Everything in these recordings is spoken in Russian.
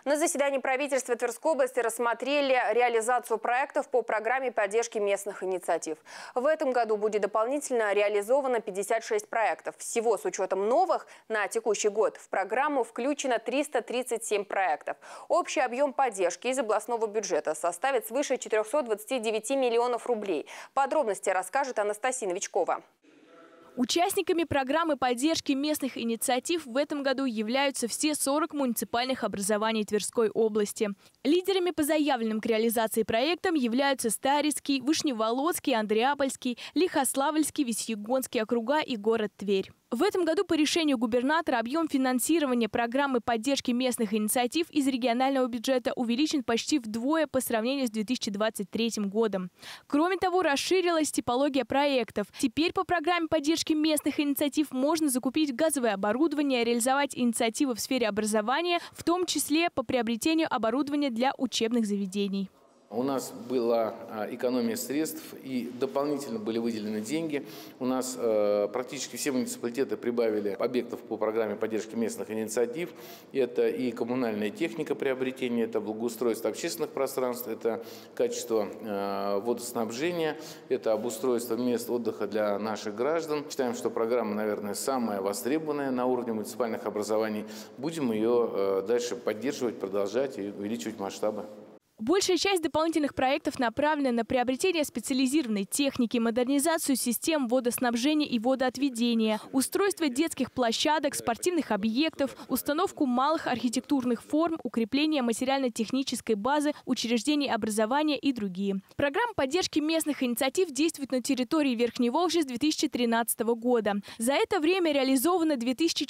На заседании правительства Тверской области рассмотрели реализацию проектов по программе поддержки местных инициатив. В этом году будет дополнительно реализовано 56 проектов. Всего с учетом новых на текущий год в программу включено 337 проектов. Общий объем поддержки из областного бюджета составит свыше 429 миллионов рублей. Подробности расскажет Анастасия Новичкова. Участниками программы поддержки местных инициатив в этом году являются все 40 муниципальных образований Тверской области. Лидерами по заявленным к реализации проектам являются Старицкий, Вышневолодский, Андреапольский, Лихославльский, Весьегонский округа и город Тверь. В этом году по решению губернатора объем финансирования программы поддержки местных инициатив из регионального бюджета увеличен почти вдвое по сравнению с 2023 годом. Кроме того, расширилась типология проектов. Теперь по программе поддержки местных инициатив можно закупить газовое оборудование, реализовать инициативы в сфере образования, в том числе по приобретению оборудования для учебных заведений. У нас была экономия средств и дополнительно были выделены деньги. У нас практически все муниципалитеты прибавили объектов по программе поддержки местных инициатив. Это и коммунальная техника приобретения, это благоустройство общественных пространств, это качество водоснабжения, это обустройство мест отдыха для наших граждан. Считаем, что программа, наверное, самая востребованная на уровне муниципальных образований. Будем ее дальше поддерживать, продолжать и увеличивать масштабы. Большая часть дополнительных проектов направлена на приобретение специализированной техники, модернизацию систем водоснабжения и водоотведения, устройство детских площадок, спортивных объектов, установку малых архитектурных форм, укрепление материально-технической базы учреждений образования и другие. Программа поддержки местных инициатив действует на территории Верхневолжья с 2013 года. За это время реализовано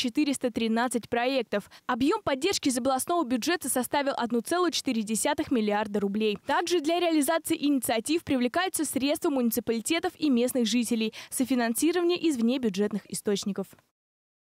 2413 проектов. Объем поддержки из областного бюджета составил 1,4 миллиарда рублей. Также для реализации инициатив привлекаются средства муниципалитетов и местных жителей, софинансирование из внебюджетных источников.